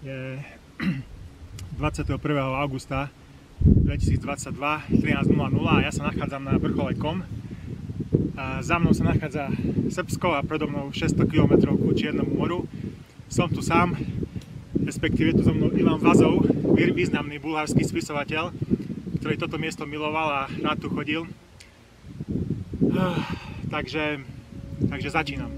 Je 21. augusta 2022, 13:00 a ja sa nachádzam na vrchole Kom. Za mnou sa nachádza Srbsko a predo mnou 600 km ku Čiernemu moru. Som tu sám, respektíve tu so mnou Ivan Vazov, významný bulharský spisovateľ, ktorý toto miesto miloval a rád tu chodil. Takže začínam.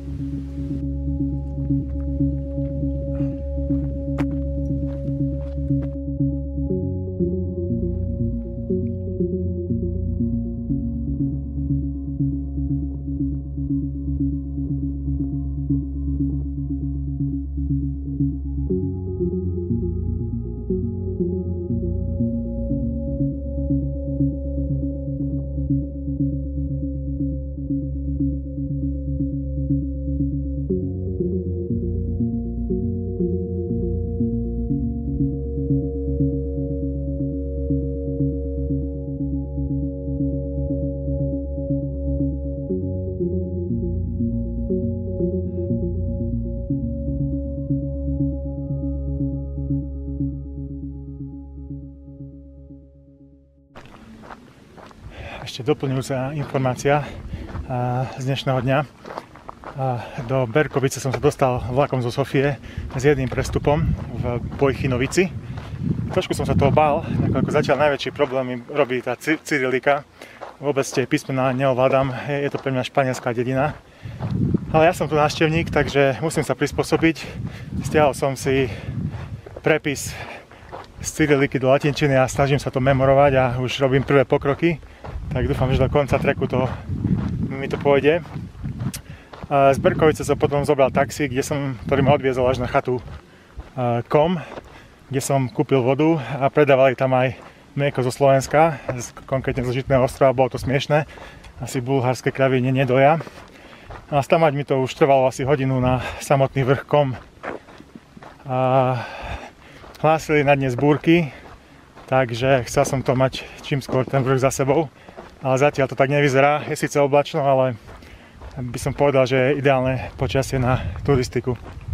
Ešte doplňujúca informácia z dnešného dňa. Do Berkovice som sa dostal vlakom zo Sofie s jedným prestupom v Bojchinovici. Trošku som sa toho bál, ako zatiaľ najväčší problém mi robí tá cyrilika. Vôbec tie písmená neovládam, je to pre mňa španielská dedina. Ale ja som tu návštevník, takže musím sa prispôsobiť. Stiahol som si prepis z cyriliky do latinčiny a snažím sa to memorovať a už robím prvé pokroky. Tak dúfam, že do konca treku mi to pôjde. Z Berkovice som potom zobral taxi, ktorý ma odviezol až na chatu Kom, kde som kúpil vodu a predávali tam aj mlieko zo Slovenska, konkrétne zo Žitného ostrova, bolo to smiešné. Asi bulharské kravy nedoja. A stamať mi to už trvalo asi hodinu na samotný vrch Kom. Hlásili na dnes búrky, takže chcel som to mať čím skôr ten vrch za sebou. Ale zatiaľ to tak nevyzerá, je síce oblačno, ale by som povedal, že je ideálne počasie na turistiku.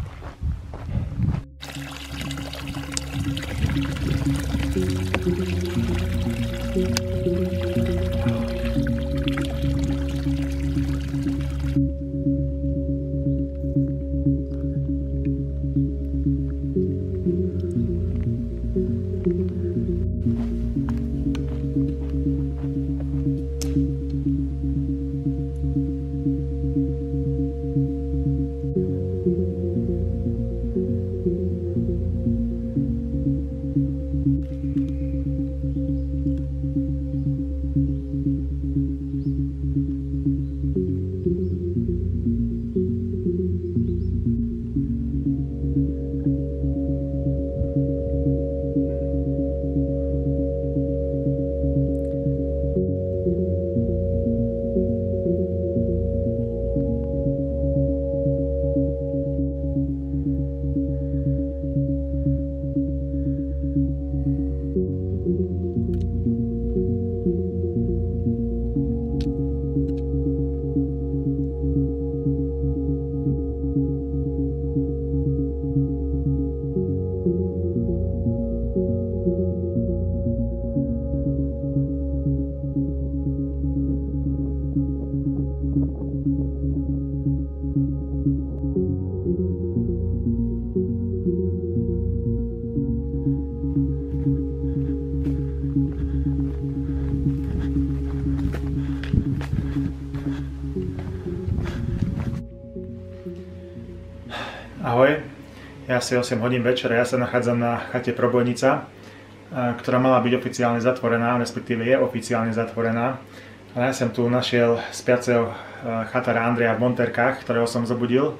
Ahoj, je asi 8 hodín večera, ja sa nachádzam na chate Probojnica, ktorá mala byť oficiálne zatvorená, respektíve je oficiálne zatvorená. Ale ja som tu našiel spiaceho chatára Andreja v monterkách, ktorého som zobudil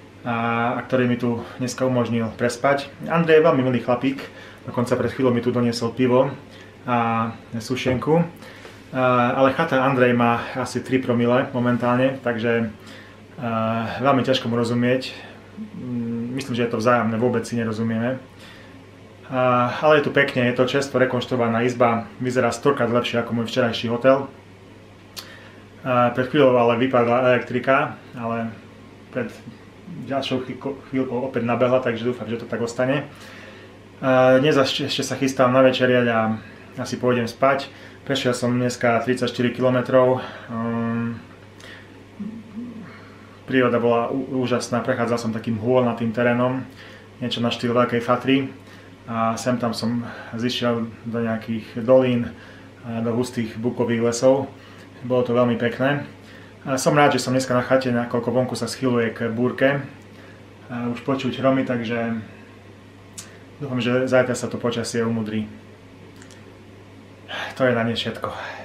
a ktorý mi tu dneska umožnil prespať. Andrej je veľmi milý chlapík, dokonca pred chvíľou mi tu doniesol pivo a sušenku. Ale chatár Andrej má asi 3 promile momentálne, takže veľmi ťažko mu rozumieť. Myslím, že je to vzájomné, vôbec si nerozumieme. Ale je tu pekne, je to čerstvo rekonštruovaná izba, vyzerá 100-krát lepšie ako môj včerajší hotel. Pred chvíľou ale vypadla elektrika, ale pred ďalšou chvíľkou opäť nabehla, takže dúfam, že to tak ostane. Dnes ešte sa chystám na večeriať a asi pôjdem spať. Prešiel som dneska 34 km. Príroda bola úžasná, prechádzal som takým hôlnatým terénom, niečo na štýl Veľkej Fatry. A sem tam som zišiel do nejakých dolín, do hustých bukových lesov. Bolo to veľmi pekné. Som rád, že som dneska na chate, nakoľko vonku sa schyluje k búrke. Už počuť hromy, takže dúfam, že zajtra sa to počasie umudrí. To je na dnes všetko.